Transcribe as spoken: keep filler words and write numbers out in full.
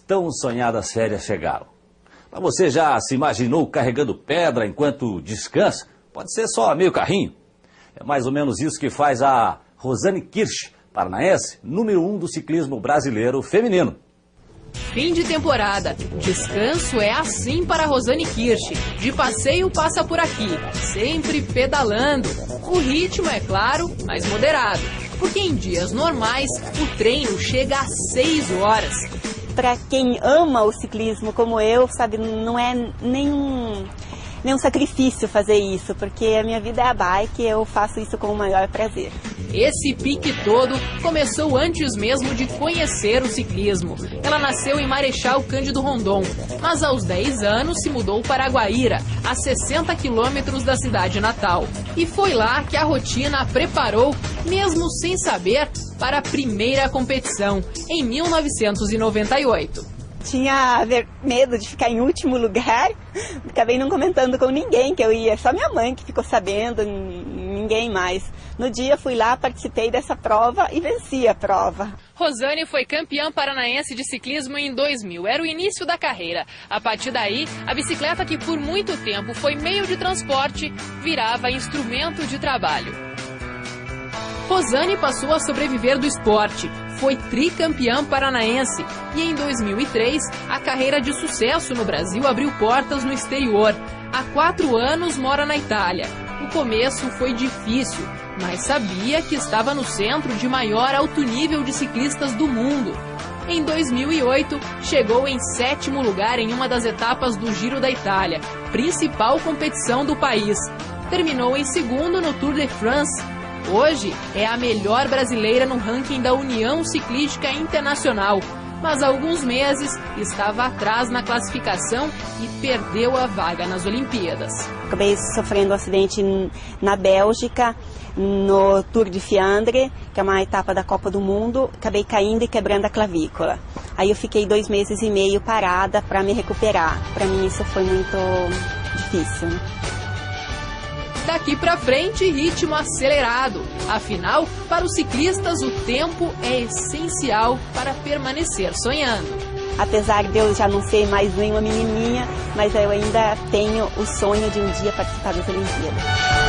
tão sonhadas férias chegaram. Mas você já se imaginou carregando pedra enquanto descansa? Pode ser só meio carrinho. É mais ou menos isso que faz a Rosane Kirsch, paranaense, número um do ciclismo brasileiro feminino. Fim de temporada. Descanso é assim para Rosane Kirsch. De passeio passa por aqui, sempre pedalando. O ritmo é claro, mas moderado, porque em dias normais o treino chega a seis horas. Para quem ama o ciclismo como eu, sabe, não é nenhum, nenhum sacrifício fazer isso, porque a minha vida é a bike e eu faço isso com o maior prazer. Esse pique todo começou antes mesmo de conhecer o ciclismo. Ela nasceu em Marechal Cândido Rondon, mas aos dez anos se mudou para Guaíra, a sessenta quilômetros da cidade natal. E foi lá que a rotina a preparou, mesmo sem saber, para a primeira competição, em mil novecentos e noventa e oito. Tinha medo de ficar em último lugar, acabei não comentando com ninguém que eu ia, só minha mãe que ficou sabendo, ninguém mais. No dia fui lá, participei dessa prova e venci a prova. Rosane foi campeã paranaense de ciclismo em dois mil, era o início da carreira. A partir daí, a bicicleta, que por muito tempo foi meio de transporte, virava instrumento de trabalho. Rosane passou a sobreviver do esporte, foi tricampeã paranaense e em dois mil e três a carreira de sucesso no Brasil abriu portas no exterior. Há quatro anos mora na Itália. O começo foi difícil, mas sabia que estava no centro de maior alto nível de ciclistas do mundo. Em dois mil e oito, chegou em sétimo lugar em uma das etapas do Giro da Itália, principal competição do país. Terminou em segundo no Tour de France. Hoje é a melhor brasileira no ranking da União Ciclística Internacional, mas há alguns meses estava atrás na classificação e perdeu a vaga nas Olimpíadas. Acabei sofrendo um acidente na Bélgica, no Tour de Fiandre, que é uma etapa da Copa do Mundo, acabei caindo e quebrando a clavícula. Aí eu fiquei dois meses e meio parada para me recuperar. Para mim isso foi muito difícil, né? Daqui para frente, ritmo acelerado. Afinal, para os ciclistas, o tempo é essencial para permanecer sonhando. Apesar de eu já não ser mais nenhuma menininha, mas eu ainda tenho o sonho de um dia participar das Olimpíadas.